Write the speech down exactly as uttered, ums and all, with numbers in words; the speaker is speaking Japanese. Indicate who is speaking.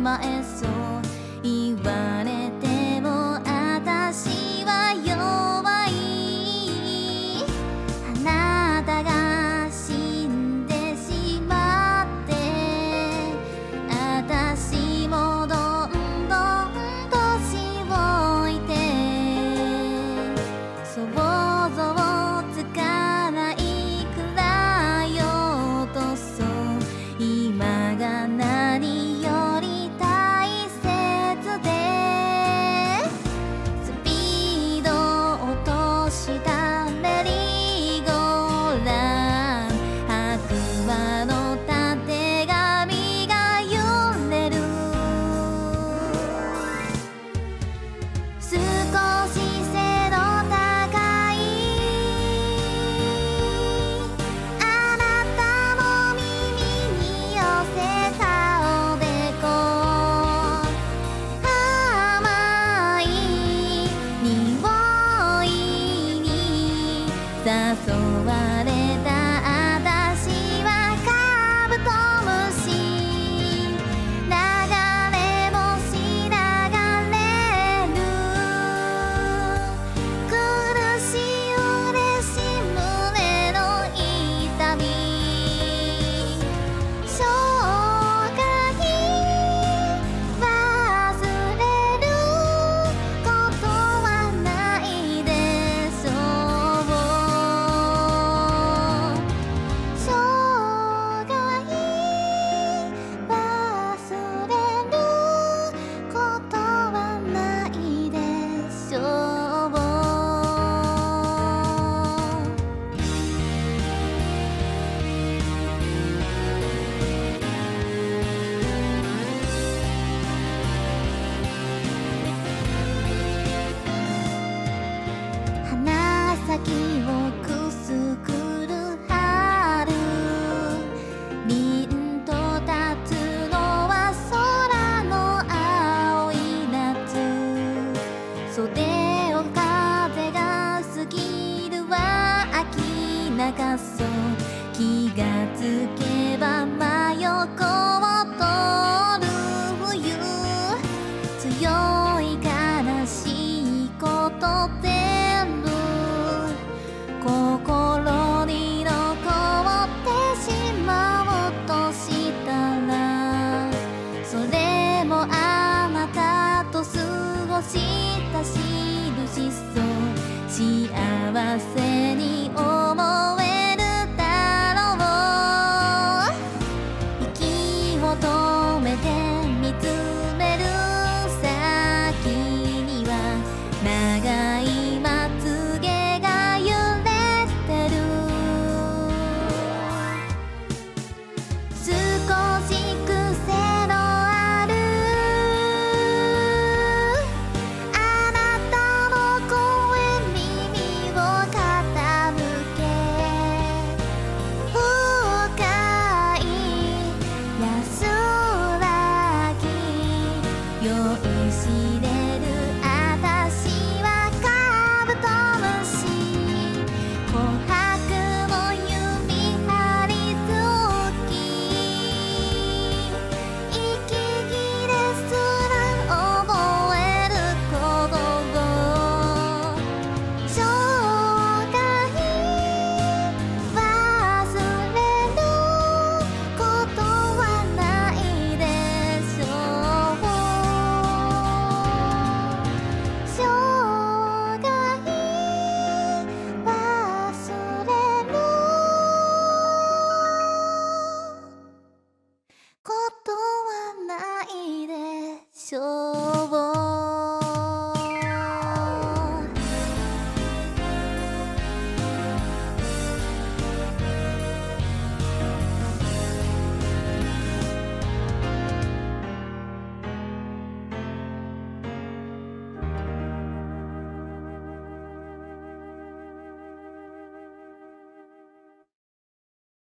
Speaker 1: まえそう言われても私は弱い。あなたが死んでしまって私もどんどん年老いて想像つかないくらい落とそう今が何より大切でスピード落としたメリーゴーラン白馬のたてがみが揺れる少し背の高いあなたも耳に寄せたおでこ甘い匂いに誘われた私はカブトムシ流れ星流れる苦しい嬉しい胸の痛み生涯忘れることはないでしょう生涯忘れることはないでしょう花咲をくすぐる春凛と立つのは空の青い夏袖を風が過ぎるは秋長そう気がつけば真横を通る冬強い悲しいこと全部心に残ってしまおうとしたらそれもあなたと過ごした印そう幸せに思えるだろう息を止めて